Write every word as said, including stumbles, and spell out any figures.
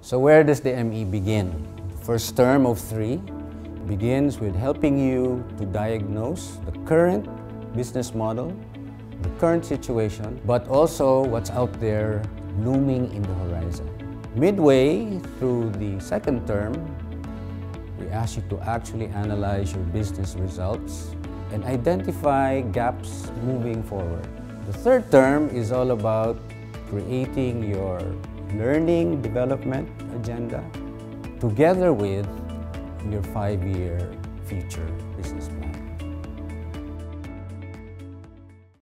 So where does the M E begin? First term of three begins with helping you to diagnose the current business model, the current situation, but also what's out there looming in the horizon. Midway through the second term, we ask you to actually analyze your business results and identify gaps moving forward. The third term is all about creating your learning development agenda together with your five-year future business plan.